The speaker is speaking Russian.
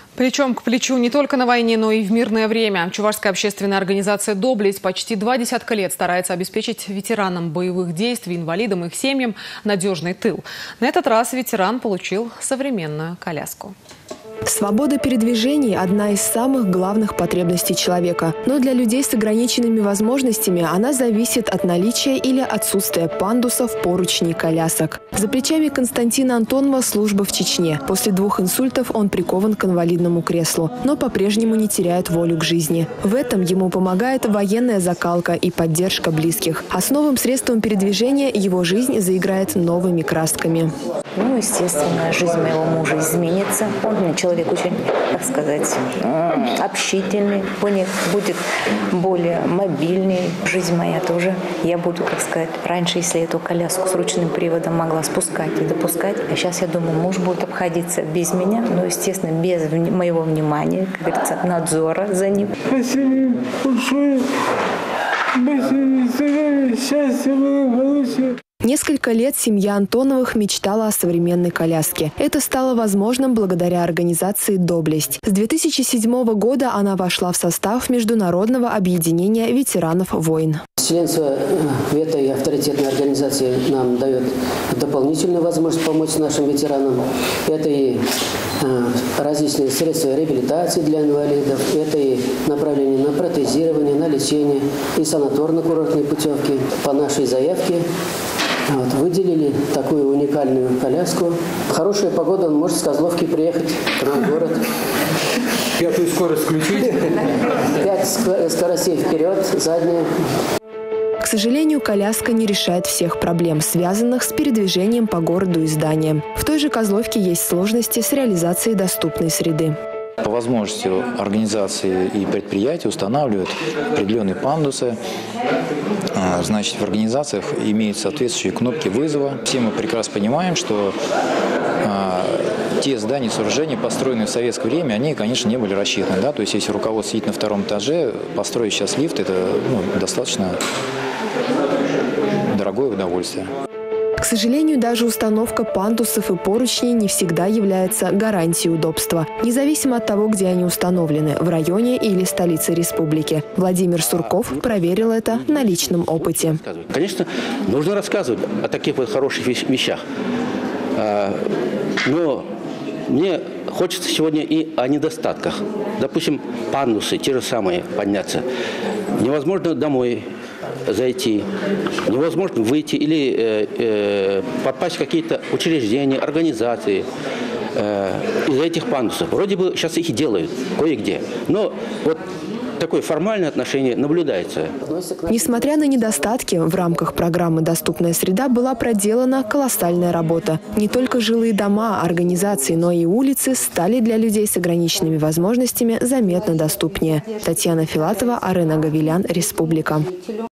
Плечом к плечу не только на войне, но и в мирное время. Чувашская общественная организация «Доблесть» почти 20 лет старается обеспечить ветеранам боевых действий, инвалидам и их семьям надежный тыл. На этот раз ветеран получил современную коляску. Свобода передвижений – одна из самых главных потребностей человека. Но для людей с ограниченными возможностями она зависит от наличия или отсутствия пандусов, поручней, колясок. За плечами Константина Антонова служба в Чечне. После 2 инсультов он прикован к инвалидному креслу, но по-прежнему не теряет волю к жизни. В этом ему помогает военная закалка и поддержка близких. А с новым средством передвижения его жизнь заиграет новыми красками. Естественно, жизнь моего мужа изменится. Он человек очень, так сказать, общительный, будет более мобильный. Жизнь моя тоже. Я буду, так сказать, раньше, если эту коляску с ручным приводом могла спускать и допускать, а сейчас, я думаю, муж будет обходиться без меня, но, естественно, без моего внимания, как говорится, надзора за ним. Спасибо большое. Спасибо, счастья, благополучия. Несколько лет семья Антоновых мечтала о современной коляске. Это стало возможным благодаря организации «Доблесть». С 2007 года она вошла в состав Международного объединения ветеранов войн. Членство в этой авторитетной организации нам дает дополнительную возможность помочь нашим ветеранам. Это и различные средства реабилитации для инвалидов, это и направление на протезирование, на лечение, и санаторно-курортные путевки. По нашей заявке выделили такую уникальную коляску. Хорошая погода, он может с Козловки приехать в город. 5-ю скорость включить? 5 скоростей вперед, задняя. К сожалению, коляска не решает всех проблем, связанных с передвижением по городу и зданиям. В той же Козловке есть сложности с реализацией доступной среды. По возможности организации и предприятия устанавливают определенные пандусы. Значит, в организациях имеют соответствующие кнопки вызова. Все мы прекрасно понимаем, что те здания и сооружения, построенные в советское время, они, конечно, не были рассчитаны. Да? То есть, если руководство сидит на 2-м этаже, построить сейчас лифт – это достаточно дорогое удовольствие. К сожалению, даже установка пандусов и поручней не всегда является гарантией удобства, независимо от того, где они установлены – в районе или столице республики. Владимир Сурков проверил это на личном опыте. Конечно, нужно рассказывать о таких вот хороших вещах. Но мне хочется сегодня и о недостатках. Допустим, пандусы, те же самые, подняться. Невозможно домой зайти, невозможно выйти или попасть в какие-то учреждения, организации из-за этих пандусов. Вроде бы сейчас их и делают кое-где, но вот такое формальное отношение наблюдается. Несмотря на недостатки, в рамках программы «Доступная среда» была проделана колоссальная работа. Не только жилые дома, организации, но и улицы стали для людей с ограниченными возможностями заметно доступнее. Татьяна Филатова, Арена Гавилян, Республика.